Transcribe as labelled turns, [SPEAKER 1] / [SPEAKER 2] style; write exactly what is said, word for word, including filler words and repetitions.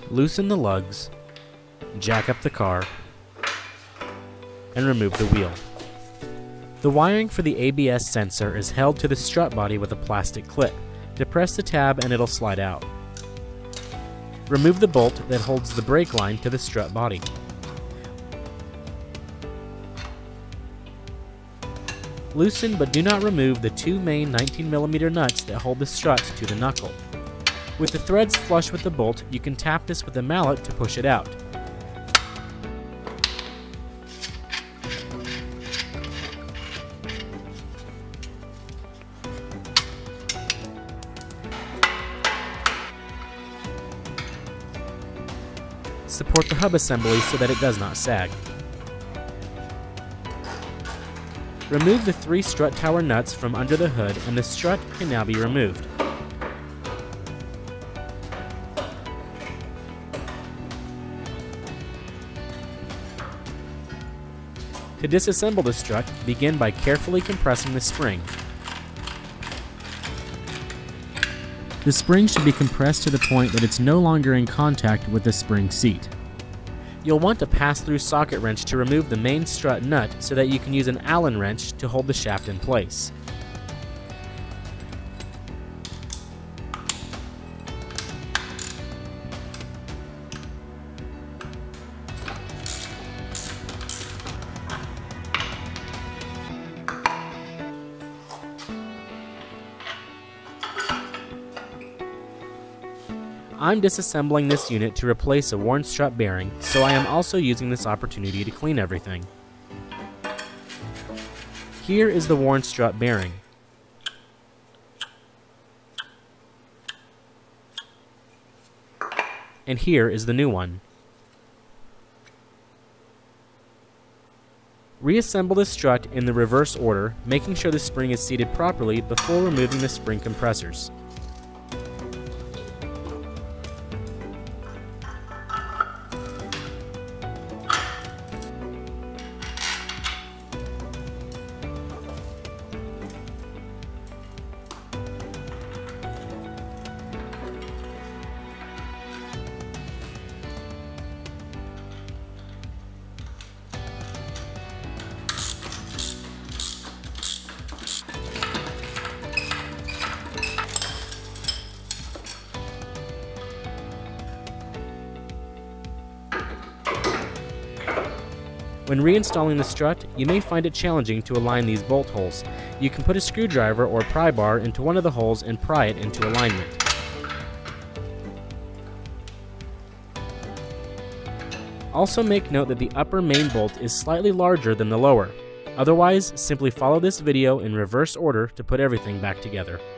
[SPEAKER 1] Loosen the lugs, jack up the car, and remove the wheel. The wiring for the A B S sensor is held to the strut body with a plastic clip. Depress the tab and it'll slide out. Remove the bolt that holds the brake line to the strut body. Loosen but do not remove the two main nineteen millimeter nuts that hold the strut to the knuckle. With the threads flush with the bolt, you can tap this with a mallet to push it out. Support the hub assembly so that it does not sag. Remove the three strut tower nuts from under the hood and the strut can now be removed. To disassemble the strut, begin by carefully compressing the spring. The spring should be compressed to the point that it's no longer in contact with the spring seat. You'll want a pass-through socket wrench to remove the main strut nut so that you can use an Allen wrench to hold the shaft in place. I'm disassembling this unit to replace a worn strut bearing, so I am also using this opportunity to clean everything. Here is the worn strut bearing. And here is the new one. Reassemble the strut in the reverse order, making sure the spring is seated properly before removing the spring compressors. When reinstalling the strut, you may find it challenging to align these bolt holes. You can put a screwdriver or pry bar into one of the holes and pry it into alignment. Also make note that the upper main bolt is slightly larger than the lower. Otherwise, simply follow this video in reverse order to put everything back together.